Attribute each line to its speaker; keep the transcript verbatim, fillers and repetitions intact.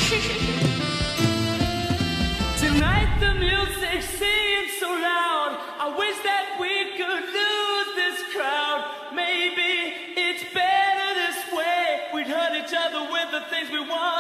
Speaker 1: Tonight the music seems so loud. I wish that we could lose this crowd. Maybe it's better this way. We'd hurt each other with the things we want.